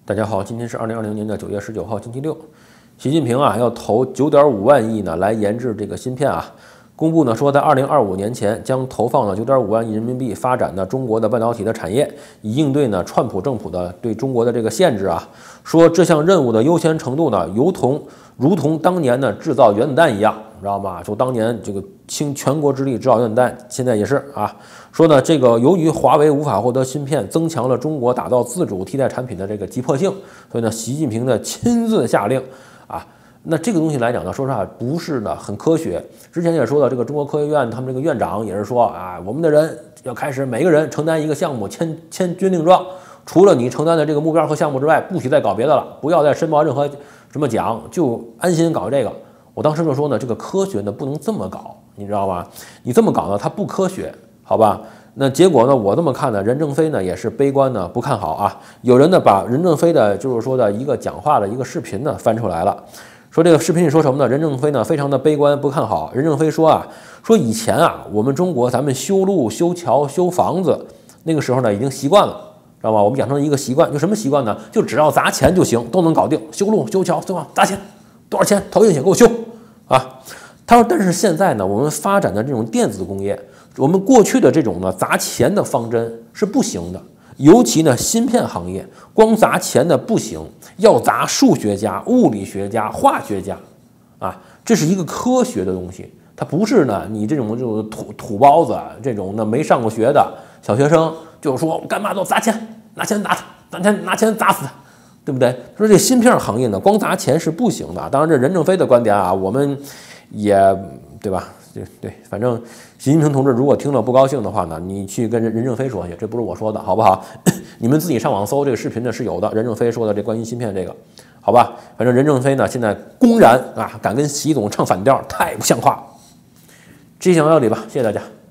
大家好，今天是2020年的9月19号，星期六。习近平要投9.5万亿呢来研制这个芯片公布呢说在2025年前将投放了9.5万亿人民币发展中国的半导体的产业，以应对川普政府的对中国的这个限制说这项任务的优先程度呢，如同当年呢制造原子弹一样，知道吗？说当年这个倾全国之力制造原子弹，现在也是说呢这个由于华为无法获得芯片，增强了中国打造自主替代产品的这个急迫性，所以呢习近平的亲自下令那这个东西来讲呢，说实话不是呢很科学。之前也说到，这个中国科学院他们这个院长也是说我们的人要开始每个人承担一个项目，签军令状，除了你承担的这个目标和项目之外，不许再搞别的了，不要再申报任何什么奖，就安心搞这个。我当时就说呢，这个科学呢不能这么搞，你知道吗？你这么搞呢，它不科学，好吧？那结果呢，我这么看呢，任正非呢也是悲观呢，不看好有人呢把任正非的就是说的一个讲话的一个视频呢翻出来了。说这个视频里说什么呢？任正非呢非常的悲观，不看好。任正非说说以前我们中国咱们修路、修桥、修房子，那个时候呢已经习惯了，知道吗？我们养成一个习惯，就什么习惯呢？就只要砸钱就行，都能搞定。修路、修桥、修房，砸钱，多少钱投进去给我修他说，但是现在呢，我们发展的这种电子工业，我们过去的这种呢砸钱的方针是不行的。尤其呢，芯片行业光砸钱的不行，要砸数学家、物理学家、化学家，这是一个科学的东西，它不是呢你这种土包子这种呢没上过学的小学生就说干嘛都砸钱，拿钱打他，拿钱砸死他，对不对？说这芯片行业呢，光砸钱是不行的。当然，这任正非的观点我们也对吧？对，反正习近平同志如果听了不高兴的话呢，你去跟任正非说去，这不是我说的，好不好？你们自己上网搜这个视频呢是有的，任正非说的这关于芯片这个，好吧？反正任正非呢现在公然敢跟习总唱反调，太不像话。这期讲到这里吧，谢谢大家。